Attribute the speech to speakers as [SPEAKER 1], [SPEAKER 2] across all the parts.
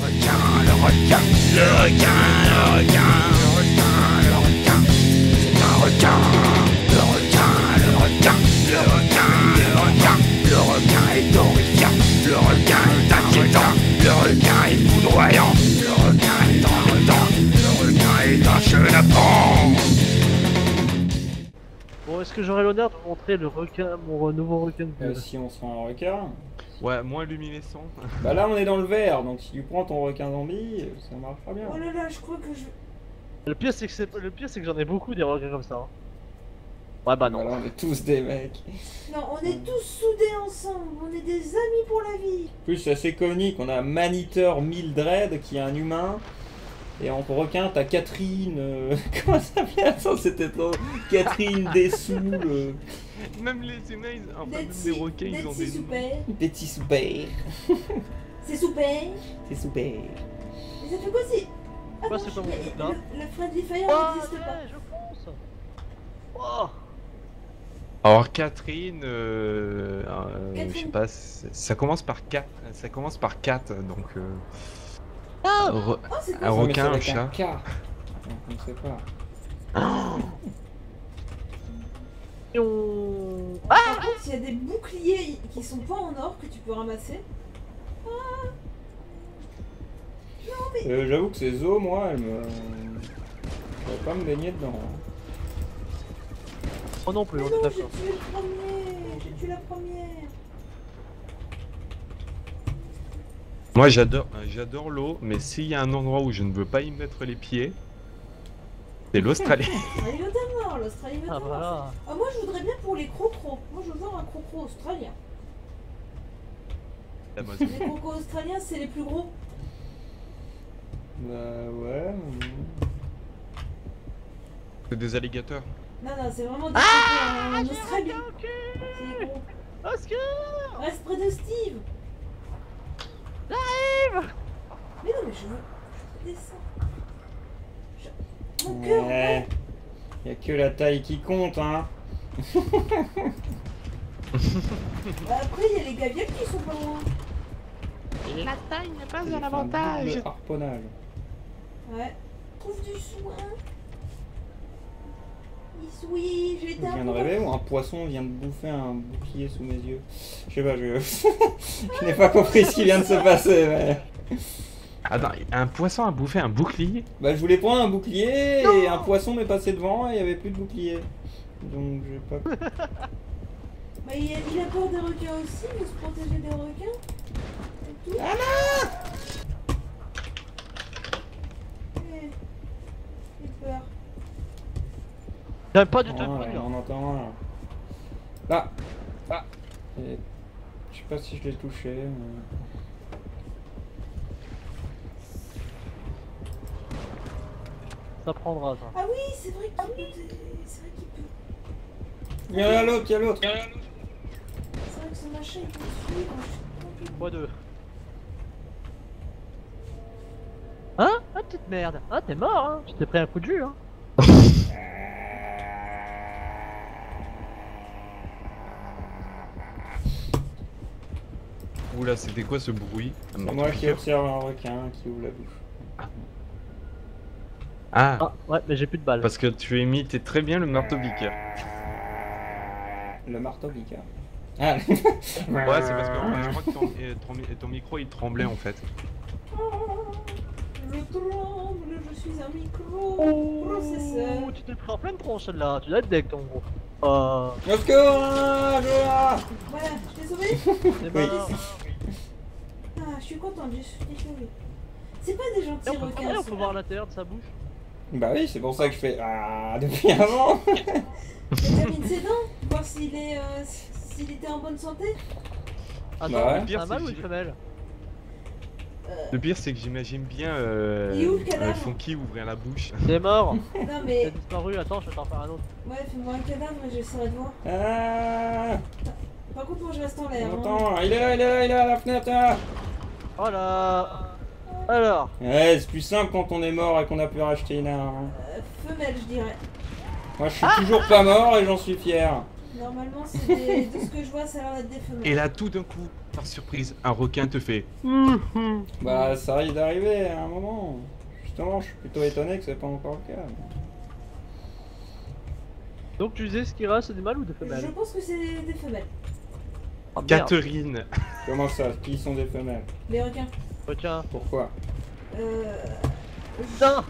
[SPEAKER 1] Bon, est-ce que j'aurai l'honneur de vous montrer le requin, mon nouveau requin de gueule?
[SPEAKER 2] Si on se rend un requin.
[SPEAKER 3] Ouais, moins luminescent.
[SPEAKER 2] Bah là on est dans le vert, donc si tu prends ton requin zombie, ça marchera bien.
[SPEAKER 4] Oh là là, je crois que je...
[SPEAKER 1] Le pire c'est que j'en ai beaucoup des requins comme ça. Hein. Ouais bah non.
[SPEAKER 2] Voilà, on est tous des mecs.
[SPEAKER 4] Non, on est tous soudés ensemble, on est des amis pour la vie.
[SPEAKER 2] En plus c'est assez conique, on a Maniteur Mildred qui est un humain. Et en requin t'as Catherine... comment ça s'appelle? Attends, c'était trop... Catherine Dessoul...
[SPEAKER 3] Même les humains, en fait, même les requins, ils ont des noms.
[SPEAKER 2] Des petits soupers.
[SPEAKER 4] C'est super.
[SPEAKER 2] C'est super.
[SPEAKER 4] Mais ça fait quoi c'est... Ah
[SPEAKER 1] Quoi,
[SPEAKER 4] non,
[SPEAKER 1] c'est pas mon truc,
[SPEAKER 4] le Friendly Fire
[SPEAKER 1] Oh,
[SPEAKER 4] n'existe pas.
[SPEAKER 1] ouais, je pense. Oh.
[SPEAKER 3] Alors Catherine,
[SPEAKER 4] Catherine.
[SPEAKER 3] je sais pas, ça commence par 4, ça commence par 4, donc
[SPEAKER 1] Ah
[SPEAKER 4] Oh, c'est quoi
[SPEAKER 3] un
[SPEAKER 4] ça?
[SPEAKER 3] requin, un
[SPEAKER 2] avec
[SPEAKER 3] chat.
[SPEAKER 2] K. On ne sait pas.
[SPEAKER 1] Et on...
[SPEAKER 4] Par contre, il y a des boucliers qui sont pas en or que tu peux ramasser. Ah. Non mais...
[SPEAKER 2] J'avoue que ces eaux, moi, elles me... Je vais pas me baigner dedans.
[SPEAKER 1] Oh non plus,
[SPEAKER 4] Mais
[SPEAKER 1] on
[SPEAKER 4] non,
[SPEAKER 1] est
[SPEAKER 4] j'ai
[SPEAKER 1] d'accord.
[SPEAKER 4] tué le premier. J'ai tué la première.
[SPEAKER 3] Moi j'adore l'eau, mais s'il y a un endroit où je ne veux pas y mettre les pieds, c'est l'Australie.
[SPEAKER 4] L'Australie va t'avoir, l'Australie va
[SPEAKER 1] Ah
[SPEAKER 4] t'avoir.
[SPEAKER 1] voilà.
[SPEAKER 4] Ah, moi je voudrais bien pour les crocros. Moi je veux voir un crocro australien.
[SPEAKER 3] L'Amazon.
[SPEAKER 4] Les crocos australiens c'est les plus gros.
[SPEAKER 2] Bah ouais...
[SPEAKER 3] C'est des alligators.
[SPEAKER 4] Non, non, c'est vraiment des crocos en Australie.
[SPEAKER 1] Ok.
[SPEAKER 4] C'est les gros.
[SPEAKER 1] Oscar.
[SPEAKER 4] Reste près de Steve.
[SPEAKER 1] J'arrive.
[SPEAKER 4] Mais non, mais je veux descendre. Mon cœur,
[SPEAKER 2] Ouais. Y'a que la taille qui compte, hein.
[SPEAKER 4] Bah après, il y a les gavioles qui sont pas loin.
[SPEAKER 1] La taille n'est pas
[SPEAKER 2] J'ai
[SPEAKER 1] un
[SPEAKER 2] fait
[SPEAKER 1] avantage.
[SPEAKER 2] double harponnage.
[SPEAKER 4] Ouais. Trouve du soin. Oui, j'ai été
[SPEAKER 2] Je viens de rêver ou un poisson vient de bouffer un bouclier sous mes yeux. Je sais pas, je n'ai pas compris ce qui vient de se passer, mais...
[SPEAKER 3] Attends, un poisson a bouffé un bouclier?
[SPEAKER 2] Bah je voulais prendre un bouclier et un poisson m'est passé devant et il y avait plus de bouclier. Donc j'ai pas...
[SPEAKER 4] Bah, il a peur des requins aussi, il veut se protéger des requins. Et tout.
[SPEAKER 2] Ah non!
[SPEAKER 4] J'ai peur.
[SPEAKER 1] J'aime pas du tout
[SPEAKER 2] Oh,
[SPEAKER 1] le
[SPEAKER 2] là,
[SPEAKER 1] bruit,
[SPEAKER 2] on
[SPEAKER 1] là.
[SPEAKER 2] entend un. Là! Là! Et... Je sais pas si je l'ai touché, mais...
[SPEAKER 1] Ça prendra ça.
[SPEAKER 4] Ah oui, c'est vrai qu'il peut. C'est vrai qu'il peut.
[SPEAKER 2] Il y a l'autre, il y a l'autre!
[SPEAKER 4] C'est vrai que ce machin il peut te suivre. Je suis
[SPEAKER 1] Moi deux. Hein? Ah petite merde. Ah t'es mort hein. Je t'ai pris un coup de jus hein.
[SPEAKER 3] Oula, c'était quoi ce bruit?
[SPEAKER 2] C'est moi qui observe un requin qui ouvre la bouche.
[SPEAKER 3] Ah,
[SPEAKER 1] Ah ouais mais j'ai plus de balles.
[SPEAKER 3] parce que tu imitais très bien le marteau-piqueur.
[SPEAKER 2] Le marteau piqueur. Ah!
[SPEAKER 3] Ouais, c'est parce que je crois que ton micro il tremblait en fait.
[SPEAKER 4] Je tremble, je suis un micro
[SPEAKER 1] Oh,
[SPEAKER 4] processeur.
[SPEAKER 1] tu t'es pris en pleine tronche celle-là. Tu dois être deck ton gros.
[SPEAKER 2] Au secours!
[SPEAKER 4] Voilà, je t'ai sauvé.
[SPEAKER 1] C'est
[SPEAKER 2] Oui.
[SPEAKER 1] mort.
[SPEAKER 4] Ah, je suis contente, je suis sauvé. C'est pas des gentils
[SPEAKER 1] On peut,
[SPEAKER 4] requins.
[SPEAKER 1] on peut voir l'intérieur de sa bouche.
[SPEAKER 2] Bah oui, c'est pour ça que je fais ah depuis avant.
[SPEAKER 4] Examine ses dents, voir s'il est, s'il était en bonne santé.
[SPEAKER 1] Attends,
[SPEAKER 2] Bah ouais.
[SPEAKER 1] c'est un mâle ou une femelle?
[SPEAKER 3] Le pire c'est que j'imagine bien
[SPEAKER 4] Il est où, le cadavre
[SPEAKER 3] Funky ouvrir la bouche.
[SPEAKER 1] C'est mort.
[SPEAKER 4] Non
[SPEAKER 1] Il
[SPEAKER 4] mais,
[SPEAKER 1] a disparu. Attends, je vais t'en faire un autre.
[SPEAKER 4] ouais, fais-moi un cadavre et j'essaierai de voir.
[SPEAKER 2] Ah,
[SPEAKER 4] Par contre, moi je reste en l'air. Hein.
[SPEAKER 2] attends, il est là, il est là, il est à la fenêtre là.
[SPEAKER 1] Voilà. Alors.
[SPEAKER 2] Ouais, c'est plus simple quand on est mort et qu'on a pu racheter une arme.
[SPEAKER 4] Femelle, je dirais.
[SPEAKER 2] Moi je suis toujours pas mort et j'en suis fier.
[SPEAKER 4] Normalement, c'est de ce que je vois, ça a l'air d'être des femelles.
[SPEAKER 3] Et là, tout d'un coup, par surprise, un requin te fait.
[SPEAKER 2] Bah, ça risque d'arriver à un moment. Justement, je suis plutôt étonné que c'est pas encore le cas.
[SPEAKER 1] Donc tu disais ce qui reste, c'est des mâles ou des
[SPEAKER 4] Je
[SPEAKER 1] femelles?
[SPEAKER 4] pense que c'est des femelles.
[SPEAKER 1] Ah, merde.
[SPEAKER 3] Catherine.
[SPEAKER 2] Comment ça? Qui sont des femelles?
[SPEAKER 4] Les requins.
[SPEAKER 1] Retiens.
[SPEAKER 2] Pourquoi?
[SPEAKER 1] Putain.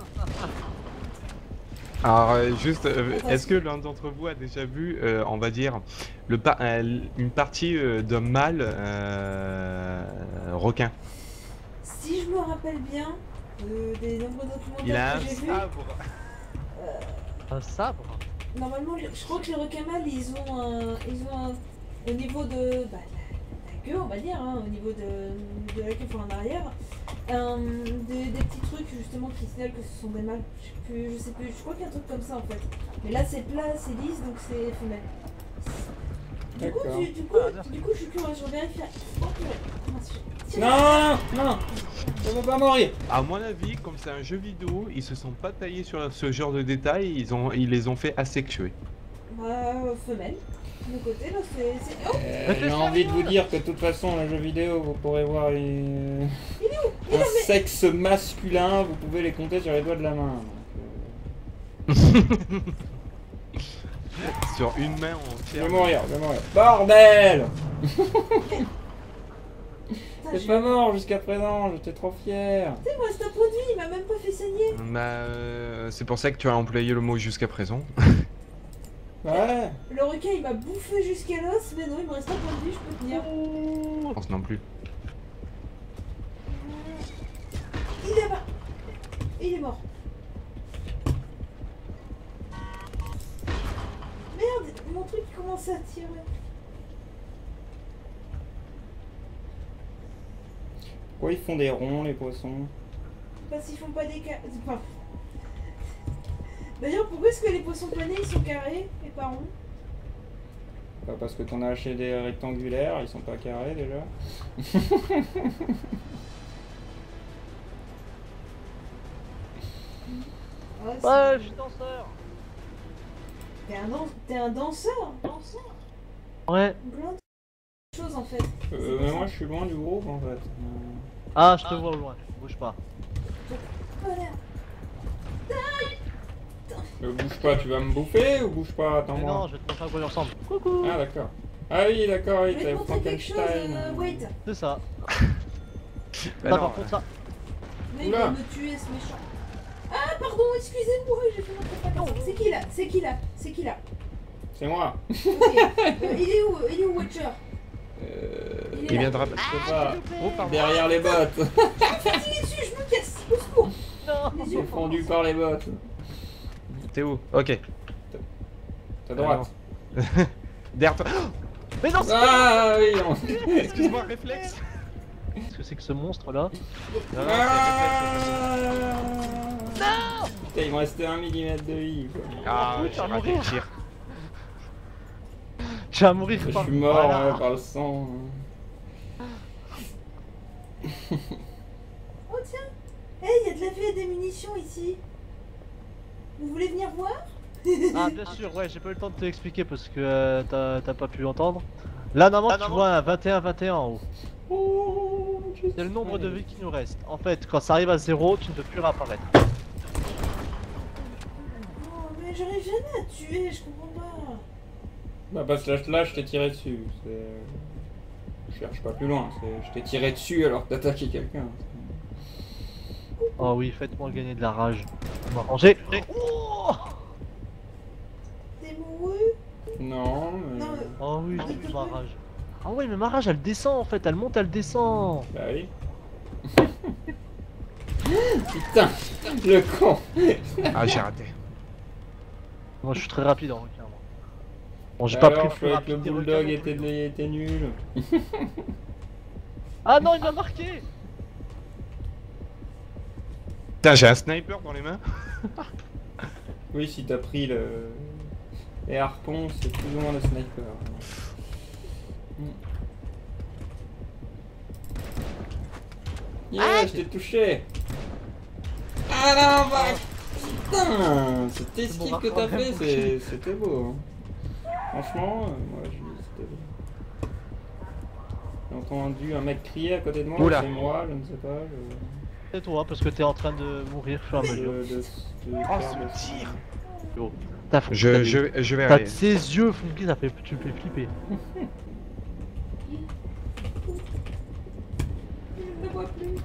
[SPEAKER 3] Alors, juste, est-ce que l'un d'entre vous a déjà vu, on va dire, une partie d'un mâle requin?
[SPEAKER 4] Si je me rappelle bien, des nombreux
[SPEAKER 3] Il a
[SPEAKER 4] documentaires
[SPEAKER 3] un
[SPEAKER 4] que j'ai vus,
[SPEAKER 3] sabre.
[SPEAKER 1] Un sabre?
[SPEAKER 4] normalement, je crois que les requins mâles, ils ont un, au niveau de la queue, on va dire, hein, au niveau de la queue, enfin en arrière, des petits trucs justement qui signalent que ce sont des mâles. Je sais plus, je crois qu'il y a un truc comme ça en fait. Mais là, c'est plat, c'est lisse, donc c'est femelle.
[SPEAKER 2] D'accord.
[SPEAKER 4] Du coup, je suis curieux, je vérifie. Oh, purée. Mince, tiens.
[SPEAKER 2] Non! Je veux pas mourir!
[SPEAKER 3] À mon avis, comme c'est un jeu vidéo, ils se sont pas taillés sur ce genre de détails, ils les ont fait asexuer.
[SPEAKER 4] Bah, femelle. De côté, là, c'est. Oh!
[SPEAKER 2] J'ai envie de vous dire que de toute façon, dans le jeu vidéo, vous pourrez voir un sexe masculin, vous pouvez les compter sur les doigts de la main.
[SPEAKER 3] Sur une main
[SPEAKER 2] Je
[SPEAKER 3] entière.
[SPEAKER 2] vais mourir, je vais mourir. Bordel!
[SPEAKER 4] Putain,
[SPEAKER 2] C'est pas mort jusqu'à présent, j'étais trop fier.
[SPEAKER 4] Tu sais, moi, c'est un produit, il m'a même pas fait saigner.
[SPEAKER 3] Bah, c'est pour ça que tu as employé le mot jusqu'à présent.
[SPEAKER 2] Ouais.
[SPEAKER 4] Le requin, il m'a bouffé jusqu'à l'os, mais non, il me reste un produit, je peux tenir.
[SPEAKER 3] Je pense non plus.
[SPEAKER 4] Il est là-bas. Il est mort. Merde, mon truc commence à tirer.
[SPEAKER 2] Pourquoi ils font des ronds, les poissons?
[SPEAKER 4] Parce qu'ils font pas des carrés. Enfin... D'ailleurs, pourquoi est-ce que les poissons panés ils sont carrés et pas ronds?
[SPEAKER 2] Pas parce que t'en as acheté des rectangulaires, ils sont pas carrés déjà.
[SPEAKER 4] Ouais,
[SPEAKER 1] Ouais, je suis danseur.
[SPEAKER 4] T'es un danseur?
[SPEAKER 1] Ouais.
[SPEAKER 4] Plein de choses en fait.
[SPEAKER 2] Mais moi je suis loin du groupe en fait.
[SPEAKER 1] Ah, je te vois au loin. Bouge pas.
[SPEAKER 4] Voilà.
[SPEAKER 2] Bouge pas, tu vas me bouffer ou bouge pas?
[SPEAKER 1] Mais
[SPEAKER 2] Attends-moi.
[SPEAKER 1] non, je vais te montrer à quoi il ressemble. Coucou.
[SPEAKER 2] Ah d'accord. Ah oui, d'accord,
[SPEAKER 4] Je
[SPEAKER 2] oui,
[SPEAKER 4] vais te
[SPEAKER 2] t'as
[SPEAKER 4] montrer quelque chose,
[SPEAKER 2] Frankenstein.
[SPEAKER 4] wait.
[SPEAKER 1] C'est ça.
[SPEAKER 3] Bah
[SPEAKER 1] Là,
[SPEAKER 3] non,
[SPEAKER 1] par contre, ça.
[SPEAKER 4] Mais il
[SPEAKER 2] Oula.
[SPEAKER 4] va me tuer ce méchant. Ah pardon, excusez-moi, j'ai fait n'importe quoi. C'est qui là? C'est qui là? C'est qui là?
[SPEAKER 2] C'est moi.
[SPEAKER 4] Ok. Il est où? Il est où Watcher?
[SPEAKER 3] il viendra.
[SPEAKER 2] Je sais pas.
[SPEAKER 3] Oh, pardon.
[SPEAKER 2] Derrière les bottes.
[SPEAKER 4] Il est dessus, je me casse. Au secours.
[SPEAKER 1] Non.
[SPEAKER 4] Les
[SPEAKER 2] Ils
[SPEAKER 4] yeux
[SPEAKER 2] sont fondus par les bottes.
[SPEAKER 3] T'es où? Ok.
[SPEAKER 2] Ta droite.
[SPEAKER 3] Derrière toi.
[SPEAKER 1] Mais non, c'est
[SPEAKER 2] Ah oui, on...
[SPEAKER 3] Excuse-moi, réflexe.
[SPEAKER 1] Qu'est-ce que c'est que ce monstre là?
[SPEAKER 3] Non, non, c'est réflexe.
[SPEAKER 2] Non. Putain, il me restait 1 millimètre de vie. Quoi.
[SPEAKER 3] Ah,
[SPEAKER 1] Oui,
[SPEAKER 3] j'ai
[SPEAKER 1] tu vas
[SPEAKER 3] raté le
[SPEAKER 1] mourir.
[SPEAKER 3] tir.
[SPEAKER 1] Tu vas mourir
[SPEAKER 2] Je
[SPEAKER 1] par...
[SPEAKER 2] suis mort
[SPEAKER 1] Voilà.
[SPEAKER 2] ouais, par le sang.
[SPEAKER 4] Oh tiens. Hey, il y a de la vie et des munitions ici. Vous voulez venir voir?
[SPEAKER 1] Ah, bien sûr, ouais, j'ai pas eu le temps de te l'expliquer parce que t'as pas pu entendre. Là, normalement, tu vois un 21-21 en haut.
[SPEAKER 2] Oh,
[SPEAKER 1] C'est le nombre de vies qui nous reste. En fait, quand ça arrive à 0, tu ne peux plus réapparaître.
[SPEAKER 4] Oh, mais j'arrive jamais à tuer, je comprends pas.
[SPEAKER 2] Bah parce que là je t'ai tiré dessus. Je cherche pas plus loin. Je t'ai tiré dessus alors que t'attaquais quelqu'un.
[SPEAKER 1] Oh oui, faites-moi gagner de la rage. On va ranger. Oh,
[SPEAKER 4] T'es mouru?
[SPEAKER 2] Non, mais...
[SPEAKER 4] Non,
[SPEAKER 1] oh oui, j'ai plus ma rage. Ah ouais, mais ma rage elle descend en fait, elle monte, elle descend.
[SPEAKER 2] Bah oui. Putain, le con.
[SPEAKER 3] Ah, j'ai raté.
[SPEAKER 1] Moi je suis très rapide en requin. Moi. Bon, j'ai pas pris
[SPEAKER 2] Alors,
[SPEAKER 1] le
[SPEAKER 2] je
[SPEAKER 1] plus
[SPEAKER 2] croyais que le
[SPEAKER 1] rapide des
[SPEAKER 2] bulldog
[SPEAKER 1] requins non plus.
[SPEAKER 2] était nul.
[SPEAKER 1] Ah non, il m'a marqué.
[SPEAKER 3] Putain, j'ai un sniper dans les mains.
[SPEAKER 2] Oui, si t'as pris les harpons, c'est plus ou moins le sniper. Yeah, je t'ai touché. Ah non, bah... Putain, cet esquive
[SPEAKER 1] bon,
[SPEAKER 2] que t'as
[SPEAKER 1] vraiment
[SPEAKER 2] fait, c'était beau. Hein. Franchement, moi juste. J'ai entendu un mec crier à côté de moi,
[SPEAKER 3] Oula.
[SPEAKER 2] c'est moi, je ne sais pas.
[SPEAKER 1] C'est toi, parce que t'es en train de mourir au fur et à mesure.
[SPEAKER 3] ce tir.
[SPEAKER 1] Yo, t'as
[SPEAKER 3] Je vais
[SPEAKER 1] T'as
[SPEAKER 3] aller.
[SPEAKER 1] ses yeux funky, tu me fais flipper.
[SPEAKER 4] Je ne le vois plus.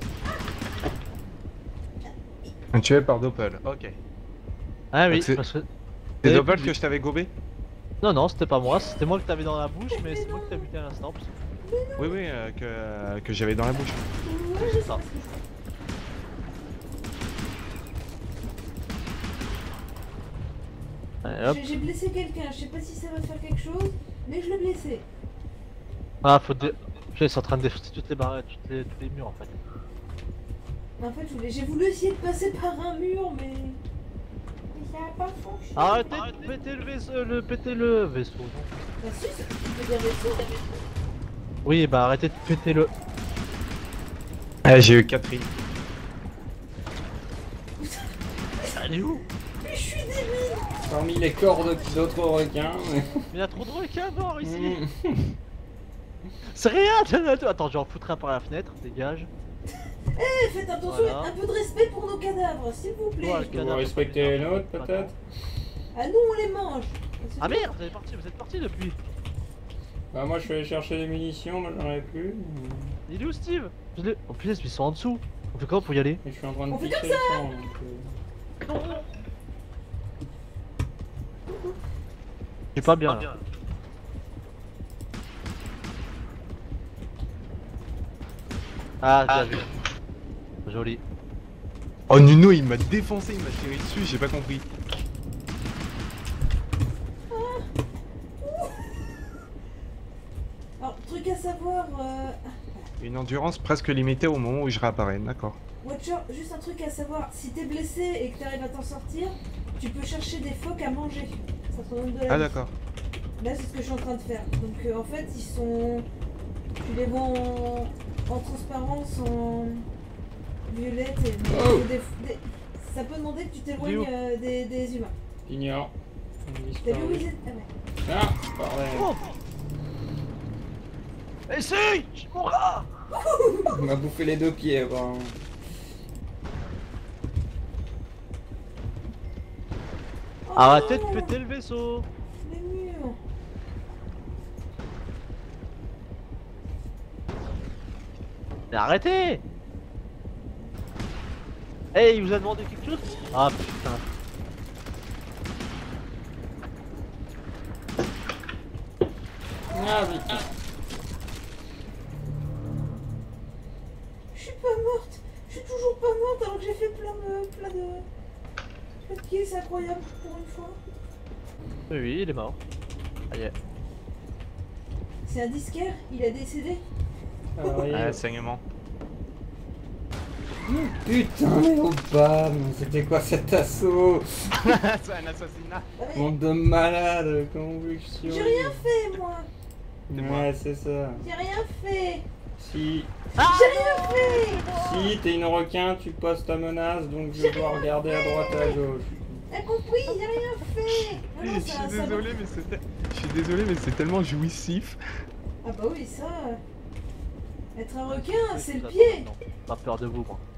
[SPEAKER 3] Tué par Doppel, ok.
[SPEAKER 1] Ah oui,
[SPEAKER 3] C'est-
[SPEAKER 1] parce que...
[SPEAKER 3] C'est
[SPEAKER 1] Eh,
[SPEAKER 3] Doppel
[SPEAKER 1] puis-
[SPEAKER 3] que je t'avais gobé?
[SPEAKER 1] Non, non, c'était pas moi, c'était moi que t'avais dans la bouche, mais c'est moi que t'as buté à l'instant. Parce que...
[SPEAKER 3] Oui, que j'avais dans la bouche.
[SPEAKER 4] Ouais, je sais
[SPEAKER 1] ça.
[SPEAKER 4] pas ce que je fais.
[SPEAKER 1] Allez, hop.
[SPEAKER 4] J'ai blessé quelqu'un, je sais pas si ça va faire quelque chose, mais je l'ai blessé.
[SPEAKER 1] Ah, faut dé... Ils sont en train de défoncer toutes les barrettes, tous les murs en fait.
[SPEAKER 4] En fait, j'ai voulu essayer de passer par un mur, mais ça a pas fonctionné.
[SPEAKER 1] Arrêtez de péter péter le vaisseau. Non.
[SPEAKER 4] Bah si, tu peux dire vaisseau.
[SPEAKER 1] Oui, bah arrêtez de péter le...
[SPEAKER 3] Ah, j'ai eu Catherine.
[SPEAKER 1] Elle est où?
[SPEAKER 4] Mais je suis débile.
[SPEAKER 2] Parmi les corps d'autres requins.
[SPEAKER 1] Mais il y a trop de requins morts ici.
[SPEAKER 2] Mm.
[SPEAKER 1] C'est rien. Attends, j'en foutrai un par la fenêtre, dégage.
[SPEAKER 4] Eh, faites attention,
[SPEAKER 1] Voilà.
[SPEAKER 4] un peu de respect pour nos cadavres, s'il vous plaît.
[SPEAKER 1] Ouais,
[SPEAKER 2] Tu dois respecter les nôtres, peut-être?
[SPEAKER 4] Ah, nous, on les mange. C'est
[SPEAKER 1] Ah
[SPEAKER 4] tout.
[SPEAKER 1] merde, vous êtes parti depuis.
[SPEAKER 2] Bah, moi je suis allé chercher des munitions, moi j'en ai plus.
[SPEAKER 1] Il est où Steve? Oh punaise, ils sont en dessous. On fait comment pour y aller?
[SPEAKER 2] Et je suis en train de
[SPEAKER 4] On fait
[SPEAKER 2] pisser
[SPEAKER 4] comme
[SPEAKER 2] le sang, donc,
[SPEAKER 1] C'est pas bien là. Ah, j'ai vu. Joli.
[SPEAKER 3] Oh, Nuno, il m'a défoncé, il m'a tiré dessus, j'ai pas compris.
[SPEAKER 4] Alors, truc à savoir,
[SPEAKER 3] Une endurance presque limitée au moment où je réapparais, d'accord.
[SPEAKER 4] Watcher, juste un truc à savoir, si t'es blessé et que t'arrives à t'en sortir, tu peux chercher des phoques à manger. Ça te donne de la
[SPEAKER 3] Ah,
[SPEAKER 4] vie.
[SPEAKER 3] d'accord.
[SPEAKER 4] Là, c'est ce que je suis en train de faire. Donc, en fait, ils sont. Tu les vois en transparence, en violette. Et
[SPEAKER 2] Oh.
[SPEAKER 4] Ça peut demander que tu
[SPEAKER 1] Il est où
[SPEAKER 4] t'éloignes des humains.
[SPEAKER 2] Ignore.
[SPEAKER 4] T'as vu où ils étaient? Ah ouais.
[SPEAKER 2] Ah, bordel.
[SPEAKER 1] Oh Essaye! Je mourrai!
[SPEAKER 2] Il m'a bouffé les deux pieds, apparemment.
[SPEAKER 4] Oh
[SPEAKER 1] Arrêtez de
[SPEAKER 4] non,
[SPEAKER 1] péter le vaisseau!
[SPEAKER 4] les murs.
[SPEAKER 1] Mais arrêtez! Hey, il vous a demandé quelque chose? Ah putain.
[SPEAKER 2] Ah, putain.
[SPEAKER 4] Je suis pas morte. Je suis toujours pas morte alors que j'ai fait plein de pieds. C'est incroyable pour une fois.
[SPEAKER 1] Oui, oui, il est mort. Aïe.
[SPEAKER 4] C'est un disquaire, il a décédé.
[SPEAKER 2] Ah, oui.
[SPEAKER 3] Ah, saignement.
[SPEAKER 2] Putain, mais oh bam, c'était quoi cet assaut?
[SPEAKER 3] C'est un assassinat.
[SPEAKER 4] Ah, mais
[SPEAKER 2] Monde de malades, convulsion.
[SPEAKER 4] j'ai rien fait moi.
[SPEAKER 2] Ouais, c'est ça.
[SPEAKER 4] J'ai rien fait.
[SPEAKER 2] Si,
[SPEAKER 4] J'ai rien fait.
[SPEAKER 2] si t'es une requin, tu poses ta menace, donc je dois regarder à droite et à gauche.
[SPEAKER 4] T'as compris, j'ai rien fait. Ah non,
[SPEAKER 3] Je
[SPEAKER 4] ça-
[SPEAKER 3] suis
[SPEAKER 4] ça
[SPEAKER 3] désolé, mais c'était. Je suis désolé, mais c'est tellement jouissif.
[SPEAKER 4] Ah bah oui, ça. Être un requin, c'est le pied.
[SPEAKER 1] Pas peur de vous, moi.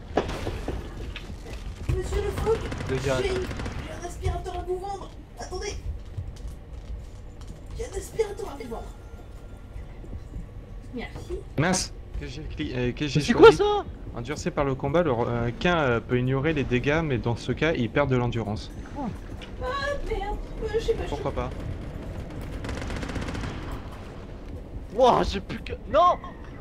[SPEAKER 4] Monsieur le phoque,
[SPEAKER 1] Dégage.
[SPEAKER 4] j'ai un aspirateur à vous vendre. Attendez. J'ai un aspirateur à vous vendre. Merci.
[SPEAKER 3] Mince. Que j'ai
[SPEAKER 1] C'est
[SPEAKER 3] choisi.
[SPEAKER 1] quoi ça?
[SPEAKER 3] Endurcé par le combat, le requin peut ignorer les dégâts, mais dans ce cas, il perd de l'endurance.
[SPEAKER 4] Ah merde, je sais pas.
[SPEAKER 3] Pourquoi pas?
[SPEAKER 1] Wouah, j'ai plus que... Non!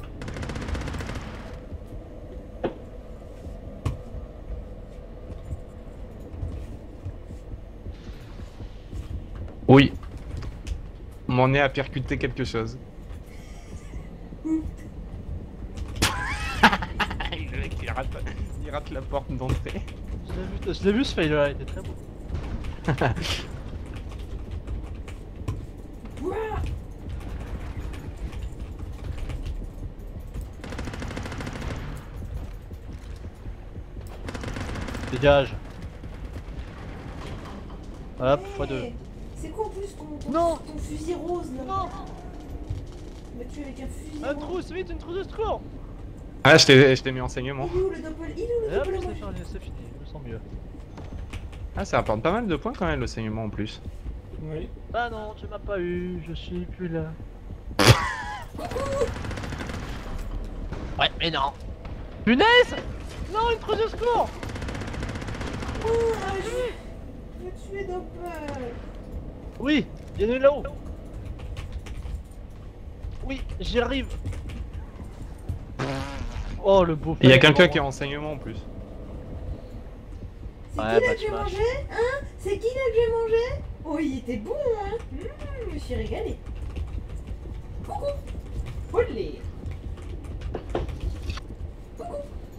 [SPEAKER 3] Oui. Mon nez a percuté quelque chose. Le mec, il rate la porte d'entrée.
[SPEAKER 1] Je l'ai vu ce fail là, il était très beau.
[SPEAKER 4] Ouah.
[SPEAKER 1] Dégage. Hop,
[SPEAKER 4] Ouais,
[SPEAKER 1] x2.
[SPEAKER 4] C'est quoi en plus
[SPEAKER 1] Non.
[SPEAKER 4] ton fusil rose là?
[SPEAKER 1] Non.
[SPEAKER 4] Il m'a tué avec un fusil
[SPEAKER 1] Un
[SPEAKER 4] rose.
[SPEAKER 1] trousse, vite, une trousse de secours.
[SPEAKER 3] Ah, je t'ai mis enseignement.
[SPEAKER 4] Il est où le doppel? Il est où
[SPEAKER 1] Et
[SPEAKER 4] le
[SPEAKER 1] hop,
[SPEAKER 4] doppel?
[SPEAKER 1] c'est fini, je me sens mieux.
[SPEAKER 3] Ah, ça apporte pas mal de points quand même l'enseignement en plus.
[SPEAKER 2] Oui.
[SPEAKER 1] Ah non, tu m'as pas eu, je suis plus là. Ouais, mais non. Punaise. Non, une trousse de secours.
[SPEAKER 4] Oh, j'ai tué doppel.
[SPEAKER 1] Oui, il y en a une là-haut. Oui, j'y arrive. Oh, le beau.
[SPEAKER 3] Il y a quelqu'un qui est en enseignement en plus.
[SPEAKER 4] C'est
[SPEAKER 1] Ouais,
[SPEAKER 4] qui là
[SPEAKER 1] bah,
[SPEAKER 4] que j'ai
[SPEAKER 1] tu m'as-
[SPEAKER 4] mangé? Hein? C'est qui là que j'ai mangé? Oh, il était bon, hein? Je me suis régalé. Coucou. Olé. Coucou.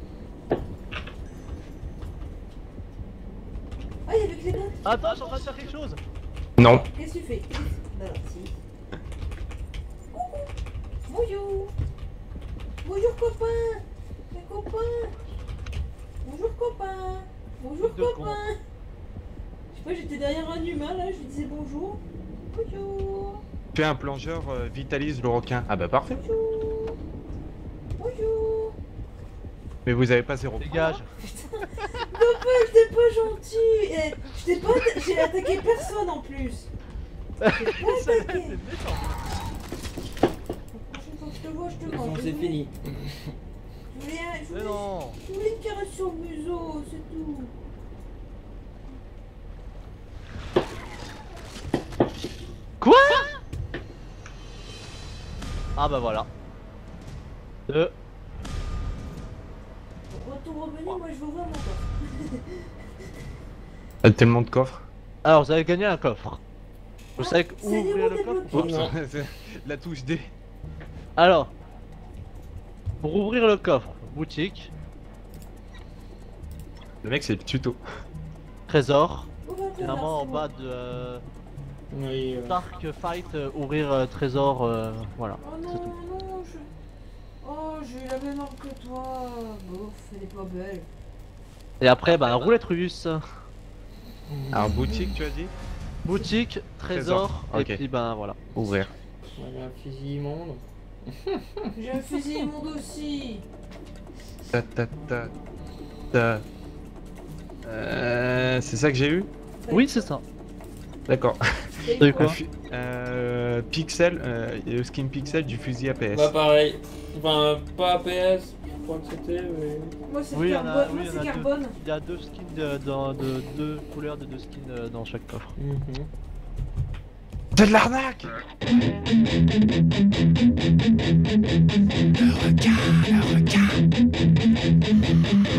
[SPEAKER 4] Ah, il y avait que les notes.
[SPEAKER 1] Attends, je suis en train de faire quelque chose.
[SPEAKER 3] Non.
[SPEAKER 4] Qu'est-ce que tu fais? Non, si. Coucou. Bonjour. Bonjour, copain. Les copains. Bonjour, copain. Bonjour,
[SPEAKER 1] De con.
[SPEAKER 4] copain. Je sais pas, j'étais derrière un humain là, je lui disais bonjour. Bonjour.
[SPEAKER 3] Tu es un plongeur vitalise le requin. Ah bah parfait.
[SPEAKER 4] Bonjour. Bonjour.
[SPEAKER 3] Mais vous avez pas 0 points.
[SPEAKER 1] Dégage.
[SPEAKER 4] Papa, j'étais pas gentil. Eh, j'étais pas. J'ai attaqué personne en plus. J'ai pas
[SPEAKER 1] C'est
[SPEAKER 4] attaqué.
[SPEAKER 1] méchant.
[SPEAKER 4] La prochaine fois que je te vois, je te mange.
[SPEAKER 2] C'est fini.
[SPEAKER 4] Je voulais, je
[SPEAKER 1] Mais
[SPEAKER 4] voulais-
[SPEAKER 1] non.
[SPEAKER 4] je voulais une caresse sur le museau, c'est tout.
[SPEAKER 1] Quoi? Ah bah voilà. Deux.
[SPEAKER 4] Retour revenu, moi je vais ouvrir mon coffre.
[SPEAKER 3] Il y a tellement de coffres.
[SPEAKER 1] Alors, vous avez gagné un coffre. Vous savez où
[SPEAKER 4] c'est
[SPEAKER 1] ouvrir
[SPEAKER 4] niveau
[SPEAKER 1] le
[SPEAKER 4] débloqué.
[SPEAKER 1] coffre?
[SPEAKER 3] Oups,
[SPEAKER 2] Non.
[SPEAKER 3] c'est la touche D.
[SPEAKER 1] Alors, pour ouvrir le coffre, boutique,
[SPEAKER 3] Le mec c'est le tuto.
[SPEAKER 1] trésor,
[SPEAKER 4] Ouvre le trésor,
[SPEAKER 1] généralement en
[SPEAKER 4] c'est bon.
[SPEAKER 1] bas de
[SPEAKER 2] Oui.
[SPEAKER 1] Dark Fight, ouvrir trésor, voilà.
[SPEAKER 4] Oh
[SPEAKER 1] c'est
[SPEAKER 4] non,
[SPEAKER 1] tout.
[SPEAKER 4] non, je. Oh, j'ai eu la même arme que toi. Bof, elle est pas belle.
[SPEAKER 1] Et après, bah, roulette russe,
[SPEAKER 3] Alors boutique tu as dit?
[SPEAKER 1] boutique, trésor,
[SPEAKER 3] Trésor,
[SPEAKER 1] et
[SPEAKER 3] ok.
[SPEAKER 1] puis ben voilà.
[SPEAKER 3] Ouvrir.
[SPEAKER 2] Voilà, un fusil immonde.
[SPEAKER 4] J'ai un fusil immonde aussi.
[SPEAKER 3] Ta ta ta ta. C'est ça que j'ai eu?
[SPEAKER 1] Oui, c'est ça.
[SPEAKER 3] D'accord.
[SPEAKER 4] T'as eu
[SPEAKER 1] T'as eu
[SPEAKER 4] quoi?
[SPEAKER 1] quoi?
[SPEAKER 3] Pixel, le skin pixel du fusil APS.
[SPEAKER 2] Bah pareil. Enfin, pas APS, je crois que c'était, mais...
[SPEAKER 4] Moi c'est
[SPEAKER 1] Oui, il y en
[SPEAKER 4] carbone.
[SPEAKER 1] a,
[SPEAKER 4] Moi
[SPEAKER 1] oui, il y en
[SPEAKER 4] c'est
[SPEAKER 1] a
[SPEAKER 4] carbone.
[SPEAKER 1] deux. Il y a deux skins de deux couleurs de deux skins dans chaque coffre.
[SPEAKER 3] C'est de l'arnaque!
[SPEAKER 5] Le requin, le requin.